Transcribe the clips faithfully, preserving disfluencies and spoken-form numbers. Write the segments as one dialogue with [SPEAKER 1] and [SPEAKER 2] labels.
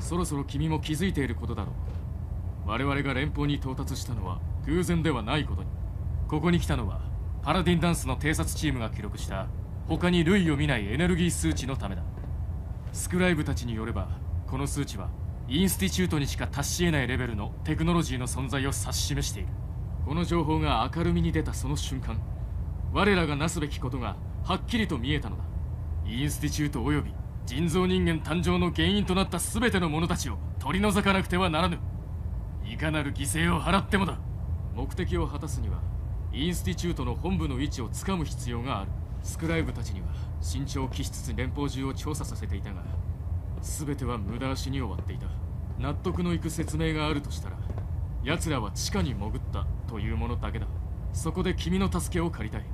[SPEAKER 1] そろそろ君も気づいていることだろう。我々が連邦に到達したのは偶然ではないことに。ここに来たのはパラディンダンスの偵察チームが記録した他に類を見ないエネルギー数値のためだ。スクライブたちによれば、この数値はインスティチュートにしか達し得ないレベルのテクノロジーの存在を指し示している。この情報が明るみに出たその瞬間、我らがなすべきことがはっきりと見えたのだ。インスティチュートおよび人造人間誕生の原因となった全ての者たちを取り除かなくてはならぬ。いかなる犠牲を払ってもだ。目的を果たすにはインスティチュートの本部の位置をつかむ必要がある。スクライブたちには慎重を期しつつ連邦中を調査させていたが、全ては無駄足に終わっていた。納得のいく説明があるとしたら、奴らは地下に潜ったというものだけだ。そこで君の助けを借りたい。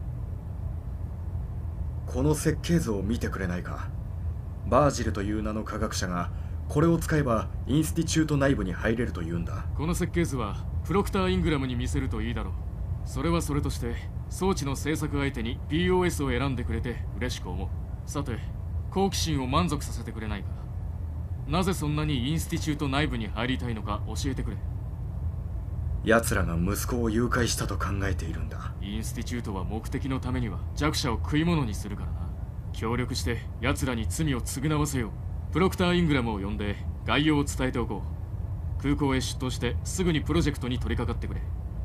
[SPEAKER 2] この設計図を見てくれないか。バージルという名の科学者がこれを使えばインスティチュート内部に入れるというんだ。
[SPEAKER 1] この設計図はプロクター・イングラムに見せるといいだろう。それはそれとして装置の製作相手に ピーオーエス を選んでくれて嬉しく思う。さて、好奇心を満足させてくれないか。なぜそんなにインスティチュート内部に入りたいのか教えてくれ。
[SPEAKER 2] 奴らが息子を誘拐したと考えているんだ。
[SPEAKER 1] インスティチュートは目的のためには弱者を食い物にするからな。協力して奴らに罪を償わせよう。プロクター・イングラムを呼んで概要を伝えておこう。空港へ出頭してすぐにプロジェクトに取り掛かってくれ。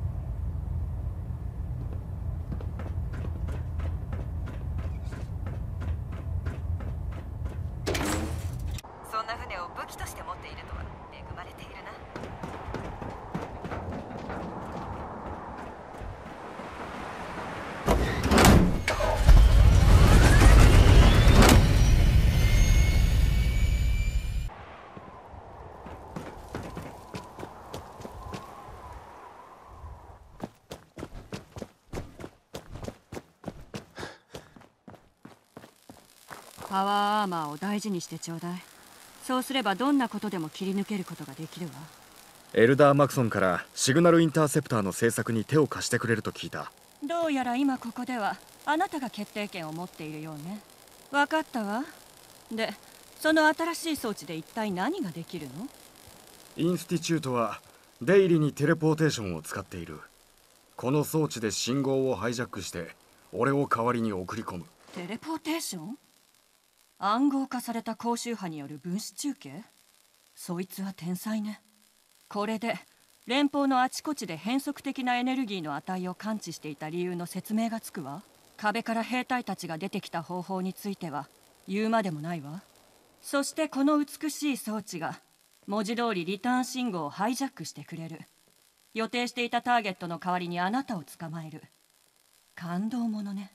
[SPEAKER 3] そんな船を武器として持っているとは恵まれているな。
[SPEAKER 4] パワーアーマーを大事にしてちょうだい。そうすればどんなことでも切り抜けることができるわ。
[SPEAKER 2] エルダー・マクソンからシグナルインターセプターの製作に手を貸してくれると聞いた。
[SPEAKER 4] どうやら今ここではあなたが決定権を持っているようね。分かったわ。で、その新しい装置で一体何ができるの？
[SPEAKER 2] インスティチュートは出入りにテレポーテーションを使っている。この装置で信号をハイジャックして俺を代わりに送り込む。
[SPEAKER 4] テレポーテーション？暗号化された高周波による分子中継？そいつは天才ね。これで連邦のあちこちで変則的なエネルギーの値を感知していた理由の説明がつくわ。壁から兵隊たちが出てきた方法については言うまでもないわ。そしてこの美しい装置が文字通りリターン信号をハイジャックしてくれる。予定していたターゲットの代わりにあなたを捕まえる。感動ものね。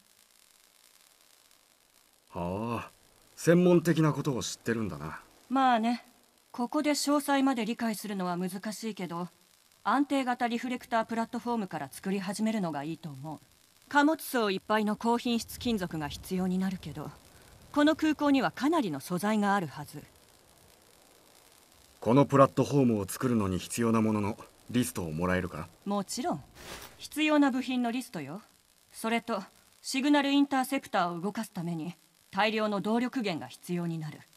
[SPEAKER 2] はあ、専門的なことを知ってるんだな。
[SPEAKER 4] まあね、ここで詳細まで理解するのは難しいけど、安定型リフレクタープラットフォームから作り始めるのがいいと思う。貨物層いっぱいの高品質金属が必要になるけど、この空港にはかなりの素材があるはず。
[SPEAKER 2] このプラットフォームを作るのに必要なもののリストをもらえるか？
[SPEAKER 4] もちろん。必要な部品のリストよ。それとシグナルインターセプターを動かすために大量の動力源が必要になる。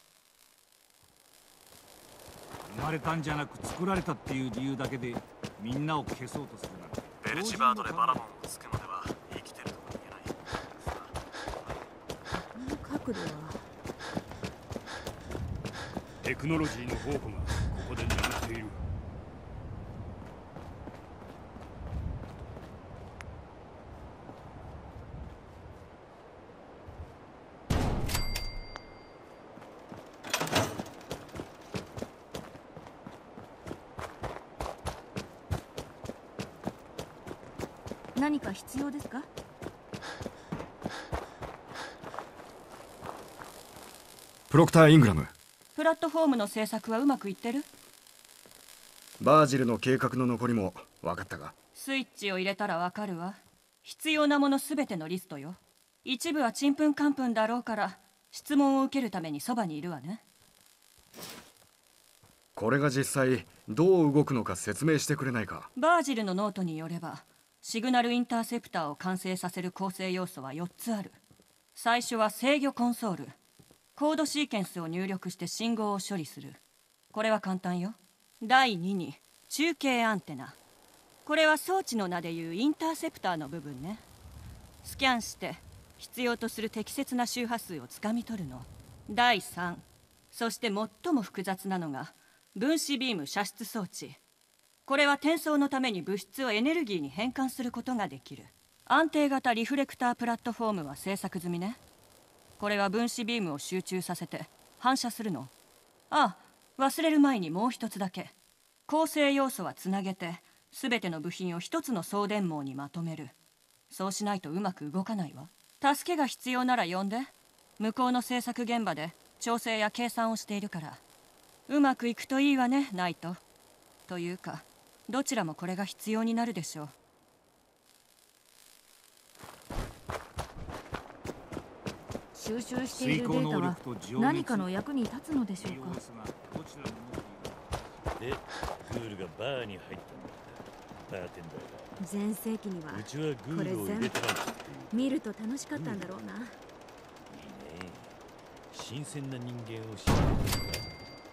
[SPEAKER 5] 生まれたんじゃなく作られたっていう理由だけでみんなを消そうとするなんて。
[SPEAKER 6] ベルチバードでバラモンをつくまでは生きてるとも言えない。
[SPEAKER 7] この角度は
[SPEAKER 5] テクノロジーの宝庫がここで眠っている。
[SPEAKER 7] 何か必要ですか？
[SPEAKER 2] プロクター・イングラム。
[SPEAKER 4] プラットフォームの製作はうまくいってる？
[SPEAKER 2] バージルの計画の残りも分かったか？
[SPEAKER 4] スイッチを入れたらわかるわ。必要なものすべてのリストよ。一部はちんぷんかんぷんだろうから質問を受けるためにそばにいるわね。
[SPEAKER 2] これが実際どう動くのか説明してくれないか？
[SPEAKER 4] バージルのノートによればシグナルインターセプターを完成させる構成要素はよっつある。最初は制御コンソール。コードシーケンスを入力して信号を処理する。 これは簡単よ。だいにに中継アンテナ。これは装置の名でいうインターセプターの部分ね。スキャンして必要とする適切な周波数をつかみ取るの。だいさん、そして最も複雑なのが分子ビーム射出装置。これは転送のために物質をエネルギーに変換することができる。安定型リフレクタープラットフォームは製作済みね。これは分子ビームを集中させて反射するの。ああ、忘れる前にもう一つだけ。構成要素はつなげて全ての部品を一つの送電網にまとめる。そうしないとうまく動かないわ。助けが必要なら呼んで。向こうの制作現場で調整や計算をしているから。うまくいくといいわね、ナイト。というかどちらもこれが必要になるでしょう。
[SPEAKER 7] 収集しているデータは何かの役に立つのでしょうか。
[SPEAKER 8] で、グールがバーに入ったんだ。バーテンダーが
[SPEAKER 7] 全盛期には
[SPEAKER 8] うちはグールを入れてないっていう。
[SPEAKER 7] 見ると楽しかったんだろうな。
[SPEAKER 8] いいね。新鮮な人間を知ってるんだ。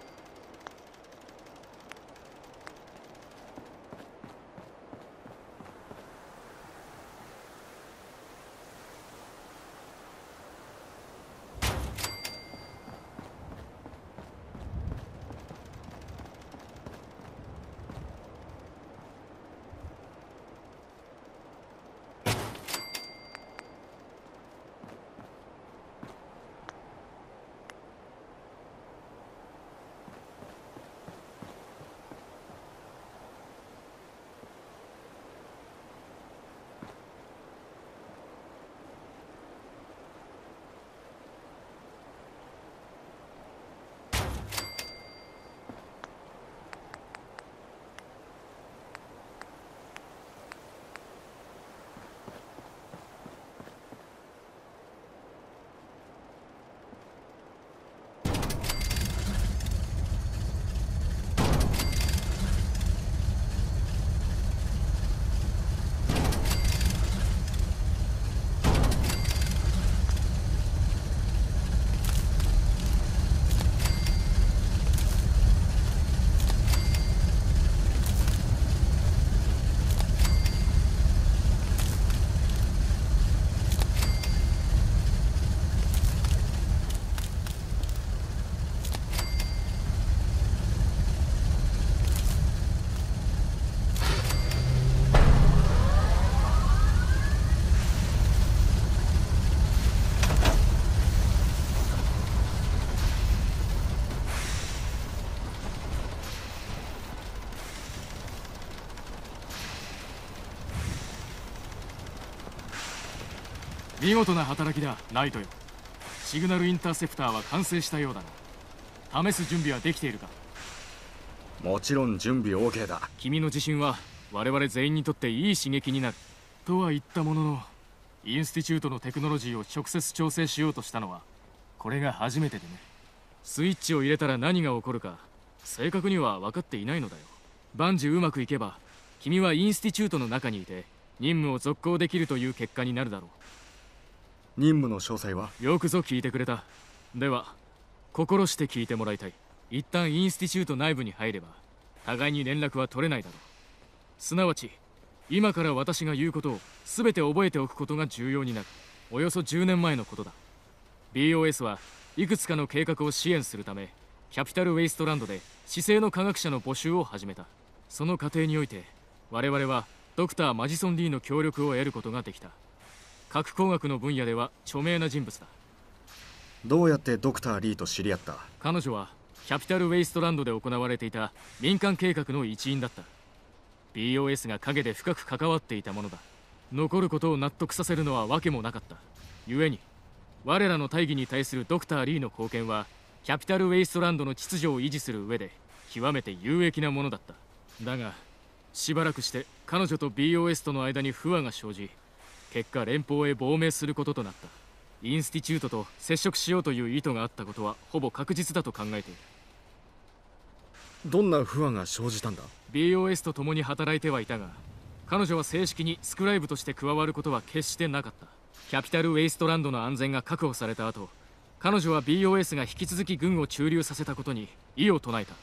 [SPEAKER 1] 見事な働きだ、ナイトよ。シグナルインターセプターは完成したようだな。試す準備はできているか？
[SPEAKER 2] もちろん準備 オーケー だ。
[SPEAKER 1] 君の自信は我々全員にとっていい刺激になるとは言ったものの、インスティチュートのテクノロジーを直接調整しようとしたのはこれが初めてでね。スイッチを入れたら何が起こるか正確には分かっていないのだよ。万事うまくいけば君はインスティチュートの中にいて任務を続行できるという結果になるだろう。
[SPEAKER 2] 任務の詳細は？
[SPEAKER 1] よくぞ聞いてくれた。では心して聞いてもらいたい。一旦インスティチュート内部に入れば互いに連絡は取れないだろう。すなわち今から私が言うことを全て覚えておくことが重要になる。およそじゅうねんまえのことだ。 ビーオーエス はいくつかの計画を支援するためキャピタルウェイストランドで市政の科学者の募集を始めた。その過程において我々はドクター・マジソン・リーの協力を得ることができた。核工学の分野では著名な人物だ。
[SPEAKER 2] どうやってドクター・リーと知り合った？
[SPEAKER 1] 彼女はキャピタルウェイストランドで行われていた民間計画の一員だった。 ビーオーエス が陰で深く関わっていたものだ。残ることを納得させるのは訳もなかった。故に我らの大義に対するドクター・リーの貢献はキャピタルウェイストランドの秩序を維持する上で極めて有益なものだった。だがしばらくして彼女と ビーオーエス との間に不和が生じ、結果連邦へ亡命することとなった。インスティチュートと接触しようという意図があったことはほぼ確実だと考えている。
[SPEAKER 2] どんな不和が生じたんだ？
[SPEAKER 1] ビーオーエス と共に働いてはいたが、彼女は正式にスクライブとして加わることは決してなかった。キャピタルウェイストランドの安全が確保された後、彼女は ビーオーエス が引き続き軍を駐留させたことに異を唱えた。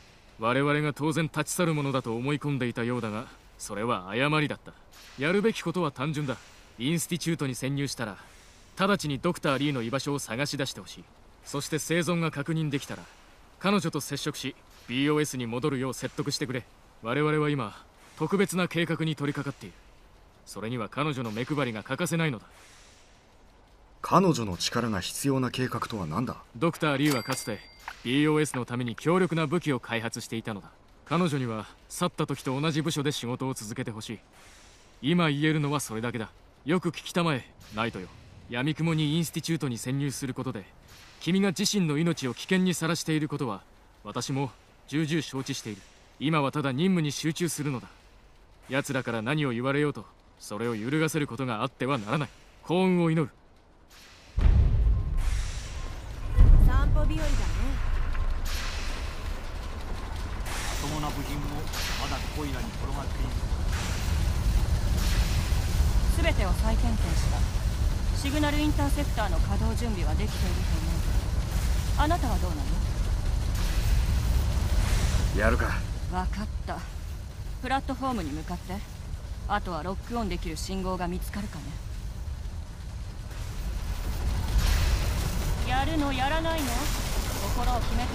[SPEAKER 1] 我々が当然立ち去るものだと思い込んでいたようだが、それは誤りだった。やるべきことは単純だ。インスティチュートに潜入したら直ちにドクター・リーの居場所を探し出してほしい。そして生存が確認できたら彼女と接触し ビーオーエス に戻るよう説得してくれ。我々は今特別な計画に取り掛かっている。それには彼女の目配りが欠かせないのだ。
[SPEAKER 2] 彼女の力が必要な計画とは何だ？
[SPEAKER 1] ドクター・リーはかつて ビーオーエス のために強力な武器を開発していたのだ。彼女には去った時と同じ部署で仕事を続けてほしい。今言えるのはそれだけだ。よく聞きたまえ、ナイトよ。闇雲にインスティチュートに潜入することで君が自身の命を危険にさらしていることは私も重々承知している。今はただ任務に集中するのだ。奴らから何を言われようとそれを揺るがせることがあってはならない。幸運を祈る。
[SPEAKER 7] 散歩日和だね。
[SPEAKER 5] まともな部品もまだここいらに転がっている。
[SPEAKER 4] 全てを再点検した。シグナルインターセプターの稼働準備はできていると思うけど、あなたはどうなの？
[SPEAKER 2] やるか。
[SPEAKER 4] 分かった。プラットフォームに向かって。あとはロックオンできる信号が見つかるかね。やるのやらないの？心を決めて。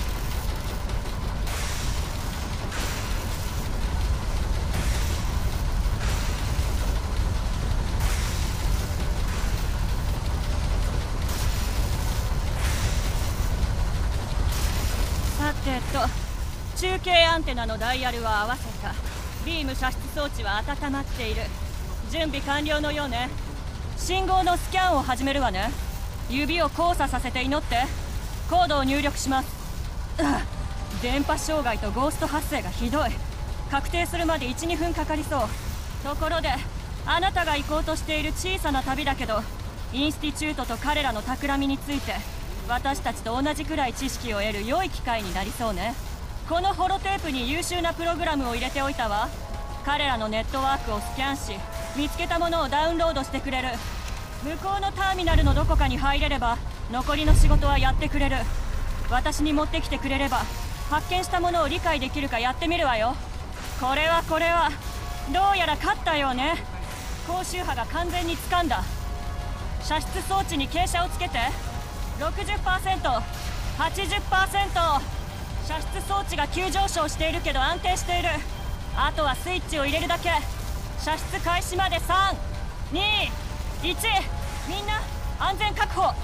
[SPEAKER 4] さてと、中継アンテナのダイヤルは合わせた。ビーム射出装置は温まっている。準備完了のようね。信号のスキャンを始めるわね。指を交差させて祈って。コードを入力します。電波障害とゴースト発生がひどい。確定するまで いちにふんかかりそう。ところであなたが行こうとしている小さな旅だけど、インスティチュートと彼らの企みについて私たちと同じくらい知識を得る良い機会になりそうね。このホロテープに優秀なプログラムを入れておいたわ。彼らのネットワークをスキャンし見つけたものをダウンロードしてくれる。向こうのターミナルのどこかに入れれば残りの仕事はやってくれる。私に持ってきてくれれば発見したものを理解できるかやってみるわよ。これはこれはどうやら勝ったようね。高周波が完全に掴んだ。射出装置に傾斜をつけて。 ろくじゅっパーセント、はちじゅっパーセント。 射出装置が急上昇しているけど安定している。あとはスイッチを入れるだけ。射出開始までさん、に、いち。みんな安全確保。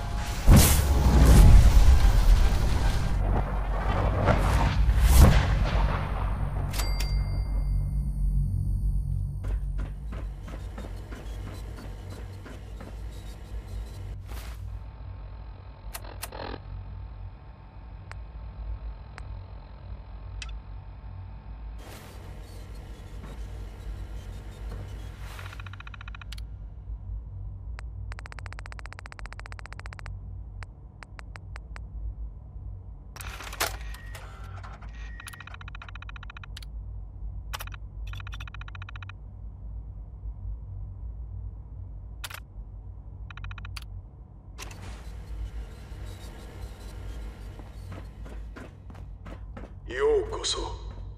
[SPEAKER 9] ようこそ。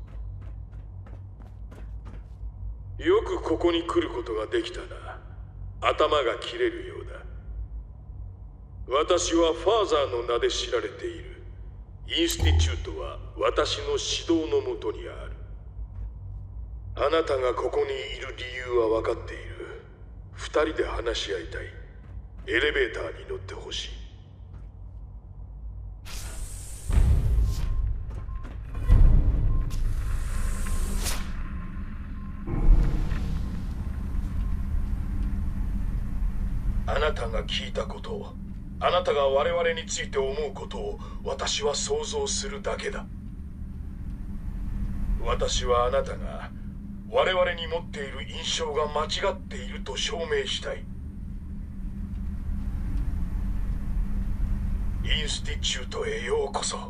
[SPEAKER 9] よくここに来ることができたな。頭が切れるようだ。私はファーザーの名で知られている。インスティチュートは私の指導のもとにある。あなたがここにいる理由は分かっている。二人で話し合いたい。エレベーターに乗ってほしい。あなたが聞いたことを、あなたが我々について思うことを私は想像するだけだ。私はあなたが我々に持っている印象が間違っていると証明したい。インスティチュートへようこそ。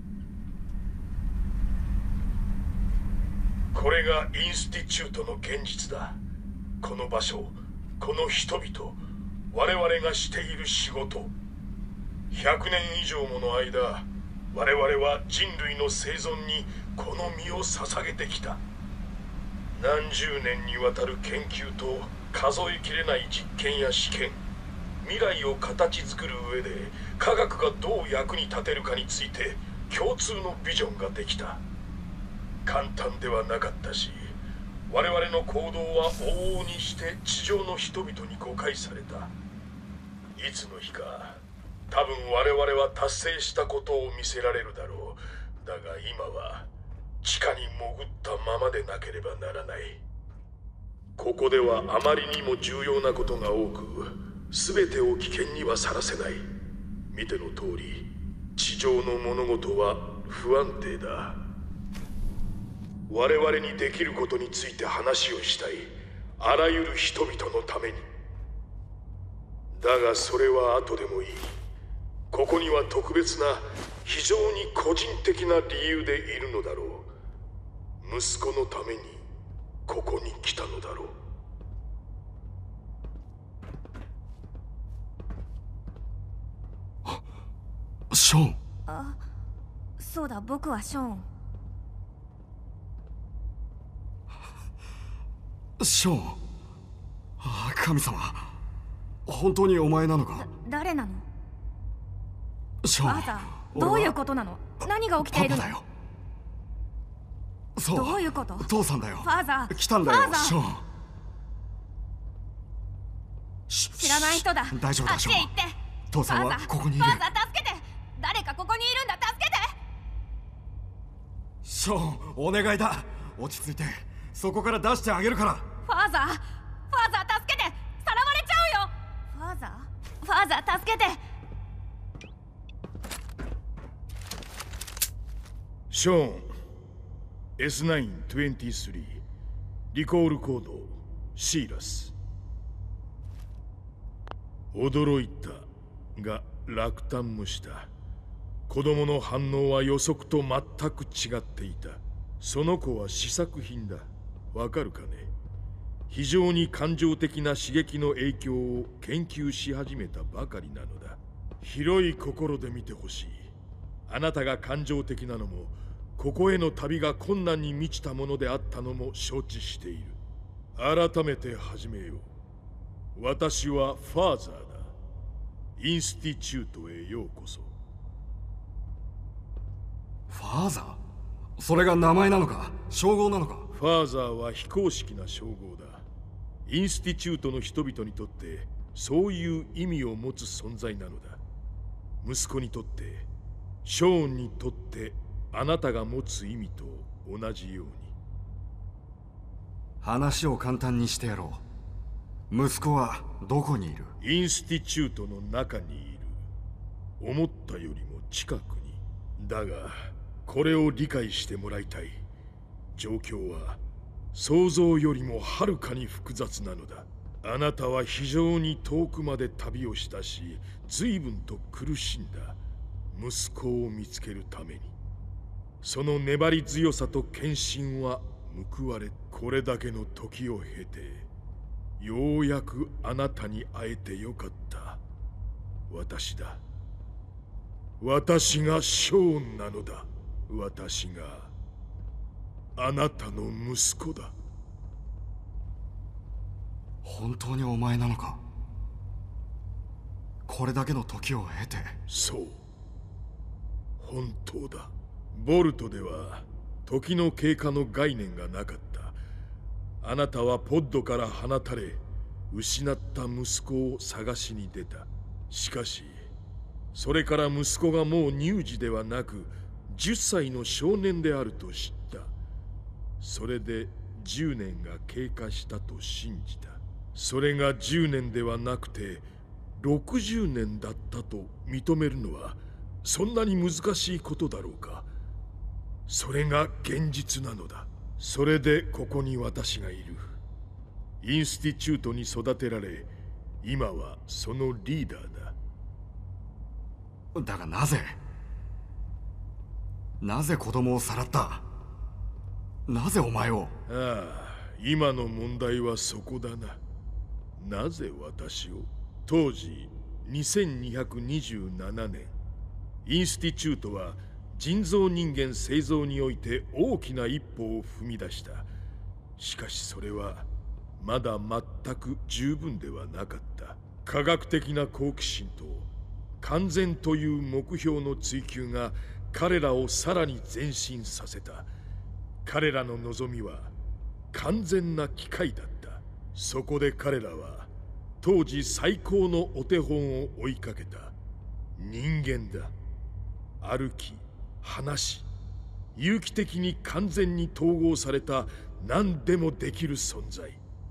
[SPEAKER 9] これがインスティチュートの現実だ。この場所、この人々、我々がしている仕事。ひゃくねん以上もの間、我々は人類の生存にこの身を捧げてきた。何十年にわたる研究と数えきれない実験や試験、未来を形作る上で科学がどう役に立てるかについて共通のビジョンができた。簡単ではなかったし、我々の行動は往々にして地上の人々に誤解された。いつの日か多分我々は達成したことを見せられるだろう。だが今は地下に潜ったままでなければならない。ここではあまりにも重要なことが多く、全てを危険にはさらせない。見ての通り、地上の物事は不安定だ。我々にできることについて話をしたい。あらゆる人々のために。だがそれは後でもいい。ここには特別な、非常に個人的な理由でいるのだろう。息子のためにここに来たのだろ
[SPEAKER 2] う。ショーン。
[SPEAKER 7] あ、そうだ、僕はショーン。
[SPEAKER 2] ショーン。ああ、神様、本当にお前なのか？
[SPEAKER 7] 誰なの？
[SPEAKER 2] ショーン。
[SPEAKER 7] ファーザー、どういうことなの？何が起きているの？
[SPEAKER 2] パパだよ。そう。
[SPEAKER 7] どういうこと？
[SPEAKER 2] 父さんだよ。
[SPEAKER 7] ファーザー。
[SPEAKER 2] 来たんだよ、ショーン。
[SPEAKER 7] 知らない人だ。
[SPEAKER 2] 大丈夫だ、ショーン。
[SPEAKER 7] あっちへ行って。
[SPEAKER 2] 父さんはここにいる。
[SPEAKER 7] ファーザー、助けて。誰かここにいるんだ、助けて。
[SPEAKER 2] ショーン、お願いだ。落ち着いて、そこから出してあげるから。
[SPEAKER 7] ファーザー、ファーザー、助けて。さらわれちゃうよ。ファーザー、ファーザー、助けて。
[SPEAKER 9] ショーン、エスナインにじゅうさん、リコールコードシーラス。驚いたが落胆もした。子供の反応は予測と全く違っていた。その子は試作品だ。わかるかね？非常に感情的な刺激の影響を研究し始めたばかりなのだ。広い心で見てほしい。あなたが感情的なのも、ここへの旅が困難に満ちたものであったのも承知している。改めて始めよう。私はファーザーだ。インスティチュートへようこそ。
[SPEAKER 2] ファーザー？それが名前なのか、称号なのか？
[SPEAKER 9] ファーザーは非公式な称号だ。インスティチュートの人々にとってそういう意味を持つ存在なのだ。息子にとって、ショーンにとってあなたが持つ意味と同じように。
[SPEAKER 2] 話を簡単にしてやろう。息子はどこにいる？
[SPEAKER 9] インスティチュートの中にいる。思ったよりも近くに。だがこれを理解してもらいたい。状況は想像よりもはるかに複雑なのだ。あなたは非常に遠くまで旅をしたし、随分と苦しんだ。息子を見つけるために。その粘り強さと献身は報われ、これだけの時を経て、ようやくあなたに会えてよかった。私だ。私がショーンなのだ。私があなたの息子だ。
[SPEAKER 2] 本当にお前なのか？これだけの時を経て。
[SPEAKER 9] そう、本当だ。ボルトでは時の経過の概念がなかった。あなたはポッドから放たれ、失った息子を探しに出た。しかしそれから息子がもう乳児ではなくじゅっさいの少年であると知った。それでじゅうねんが経過したと信じた。それがじゅうねんではなくてろくじゅうねんだったと認めるのはそんなに難しいことだろうか。それが現実なのだ。それでここに私がいる。インスティチュートに育てられ、今はそのリーダーだ。
[SPEAKER 2] だがなぜなぜ子供をさらった？なぜお前を？
[SPEAKER 9] ああ、今の問題はそこだな。なぜ私を？当時にせんにひゃくにじゅうななねん、インスティチュートは人造人間製造において大きな一歩を踏み出した。しかしそれはまだ全く十分ではなかった。科学的な好奇心と完全という目標の追求が彼らをさらに前進させた。彼らの望みは完全な機械だった。そこで彼らは当時最高のお手本を追いかけた。人間だ。歩き、話し、有機的に完全に統合された何でもできる存在。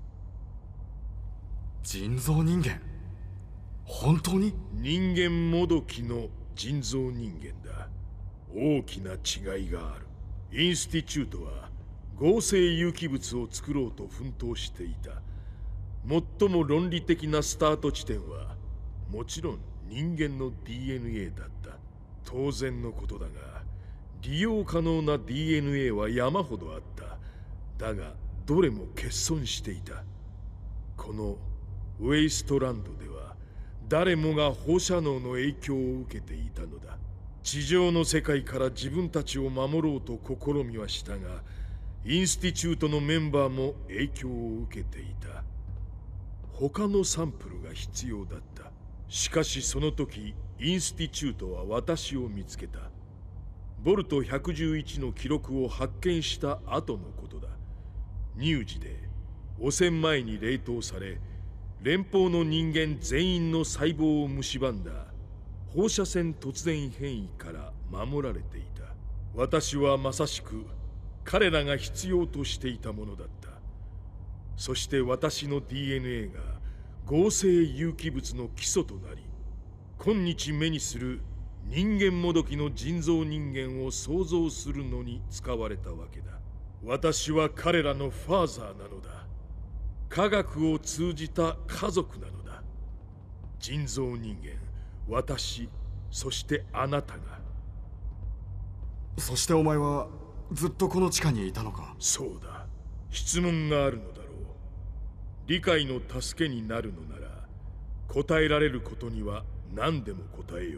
[SPEAKER 2] 人造人間？本当に？
[SPEAKER 9] 人間もどきの人造人間だ。大きな違いがある。インスティチュートは合成有機物を作ろうと奮闘していた。最も論理的なスタート地点はもちろん人間の ディーエヌエー だった。当然のことだが、利用可能な ディーエヌエー は山ほどあった。だがどれも欠損していた。このウェイストランドでは誰もが放射能の影響を受けていたのだ。地上の世界から自分たちを守ろうと試みはしたが、インスティチュートのメンバーも影響を受けていた。他のサンプルが必要だった。しかしその時インスティチュートは私を見つけた。ボルトひゃくじゅういちの記録を発見した後のことだ。乳児で汚染前に冷凍され、連邦の人間全員の細胞を蝕んだ放射線突然変異から守られていた。私はまさしく彼らが必要としていたものだった。そして私の ディーエヌエー が合成有機物の基礎となり、今日目にする人間もどきの人造人間を創造するのに使われたわけだ。私は彼らのファーザーなのだ。科学を通じた家族なのだ。人造人間、私、そしてあなたが。
[SPEAKER 2] そしてお前はずっとこの地下にいたのか？
[SPEAKER 9] そうだ。質問があるのだろう。理解の助けになるのなら、答えられることには何でも答えよう。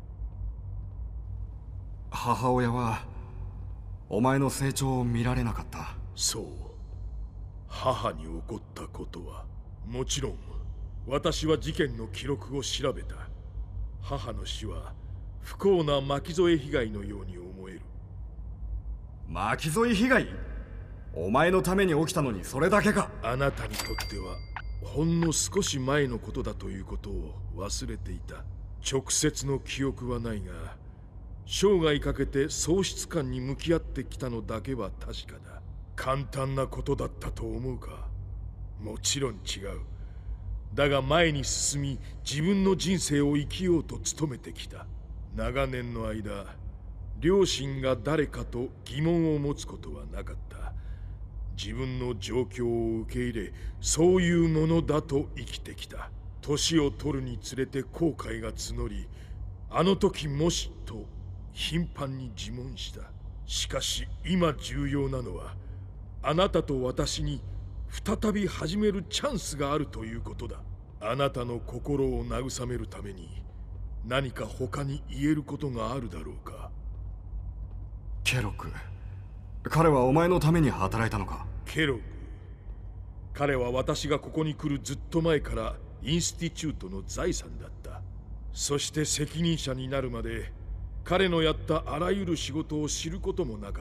[SPEAKER 2] 母親はお前の成長を見られなかった。
[SPEAKER 9] そう。母に起こったことはもちろん、私は事件の記録を調べた。母の死は不幸な巻き添え被害のように思える。
[SPEAKER 2] 巻き添え被害？お前のために起きたのにそれだけか？
[SPEAKER 9] あなたにとってはほんの少し前のことだということを忘れていた。直接の記憶はないが、生涯かけて喪失感に向き合ってきたのだけは確かだ。簡単なことだったと思うか？もちろん違う。だが前に進み、自分の人生を生きようと努めてきた。長年の間、両親が誰かと疑問を持つことはなかった。自分の状況を受け入れ、そういうものだと生きてきた。年を取るにつれて後悔が募り、あの時もしと頻繁に自問した。しかし今重要なのは、あなたと私に再び始めるチャンスがあるということだ。あなたの心を慰めるために何か他に言えることがあるだろうか？
[SPEAKER 2] ケロッグ、彼はお前のために働いたのか？
[SPEAKER 9] ケロッグ、彼は私がここに来るずっと前からインスティチュートの財産だった。そして責任者になるまで彼のやったあらゆる仕事を知ることもなかった。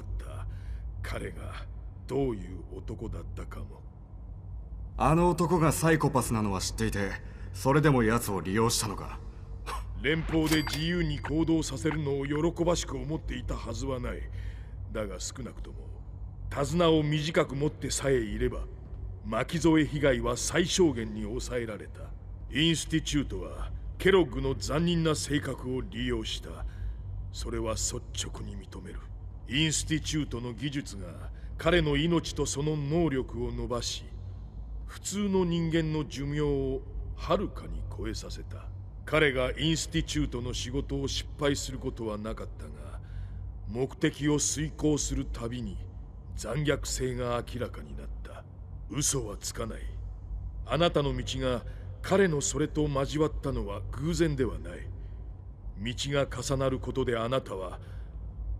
[SPEAKER 9] 彼がどういう男だったかも。
[SPEAKER 2] あの男がサイコパスなのは知っていて、それでも奴を利用したのか？
[SPEAKER 9] 連邦で自由に行動させるのを喜ばしく思っていたはずはない。だが少なくとも手綱を短く持ってさえいれば、巻き添え被害は最小限に抑えられた。インスティチュートはケロッグの残忍な性格を利用した。それは率直に認める。インスティチュートの技術が彼の命とその能力を伸ばし、普通の人間の寿命をはるかに超えさせた。彼がインスティチュートの仕事を失敗することはなかったが、目的を遂行するたびに残虐性が明らかになった。嘘はつかない。あなたの道が彼のそれと交わったのは偶然ではない。道が重なることであなたは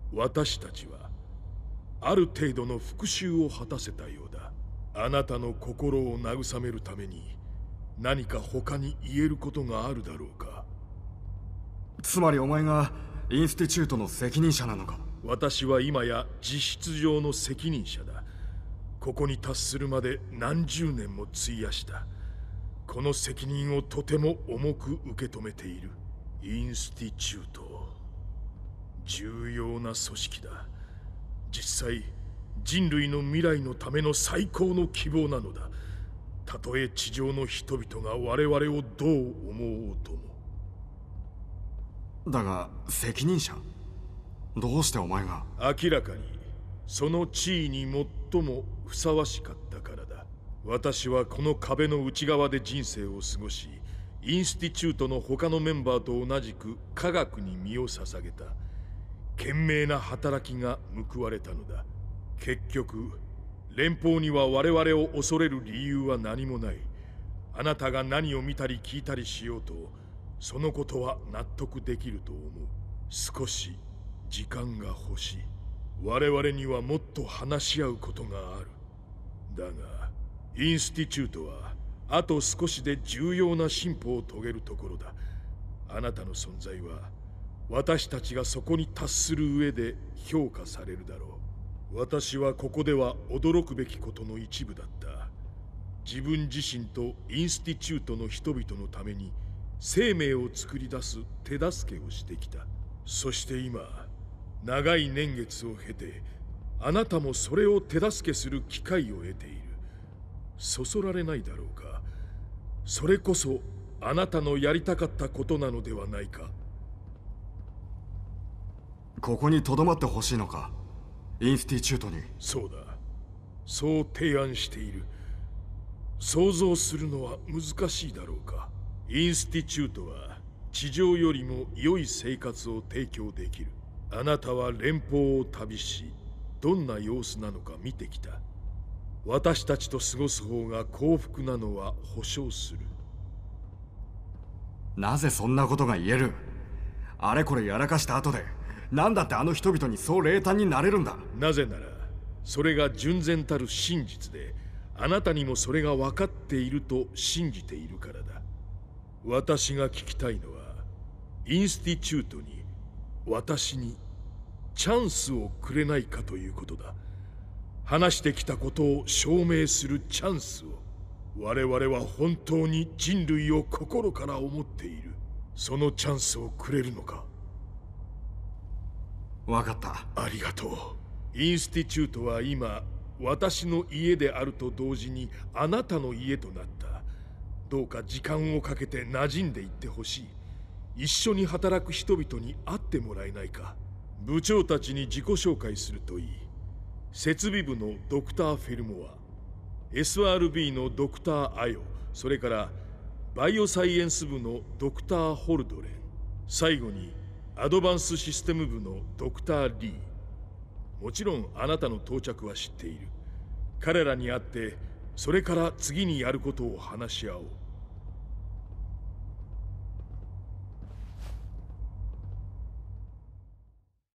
[SPEAKER 9] 私たちはある程度の復讐を果たせたようだ。あなたの心を慰めるために何か他に言えることがあるだろうか。
[SPEAKER 2] つまりお前がインスティチュートの責任者なのか。
[SPEAKER 9] 私は今や実質上の責任者だ。ここに達するまで何十年も費やした。この責任をとても重く受け止めている。インスティチュート、重要な組織だ。実際人類の未来のための最高の希望なのだ。たとえ地上の人々が我々をどう思おうとも。
[SPEAKER 2] だが責任者？どうしてお前が？
[SPEAKER 9] 明らかにその地位に最もふさわしかったからだ。私はこの壁の内側で人生を過ごし、インスティチュートの他のメンバーと同じく科学に身を捧げた。懸命な働きが報われたのだ。結局連邦には我々を恐れる理由は何もない。あなたが何を見たり聞いたりしようと、そのことは納得できると思う。少し時間が欲しい。我々にはもっと話し合うことがある。だがインスティチュートはあと少しで重要な進歩を遂げるところだ。あなたの存在は私たちがそこに達する上で評価されるだろう。私はここでは驚くべきことの一部だった。自分自身とインスティチュートの人々のために生命を作り出す手助けをしてきた。そして今、長い年月を経てあなたもそれを手助けする機会を得ている。そそられないだろうか。それこそあなたのやりたかったことなのではないか。
[SPEAKER 2] ここに留まってほしいのか、インスティチュートに。
[SPEAKER 9] そうだ、そう提案している。想像するのは難しいだろうか。インスティチュートは地上よりも良い生活を提供できる。あなたは連邦を旅し、どんな様子なのか見てきた。私たちと過ごす方が幸福なのは保証する。
[SPEAKER 2] なぜそんなことが言える？あれこれやらかした後でなんだってあの人々にそう冷淡になれるんだ。
[SPEAKER 9] なぜならそれが純然たる真実で、あなたにもそれが分かっていると信じているからだ。私が聞きたいのは、インスティチュートに私にチャンスをくれないかということだ。話してきたことを証明するチャンスを。我々は本当に人類を心から思っている。そのチャンスをくれるのか？
[SPEAKER 2] 分かった。
[SPEAKER 9] ありがとう。インスティチュートは今私の家であると同時にあなたの家となった。どうか時間をかけて馴染んでいってほしい。一緒に働く人々に会ってもらえないか。部長たちに自己紹介するといい。設備部のドクター・フェルモア、 エスアールビー のドクター・アヨ、それからバイオサイエンス部のドクター・ホルドレン、最後にアドバンスシステム部のドクター・リー。もちろんあなたの到着は知っている。彼らに会ってそれから次にやることを話し合おう。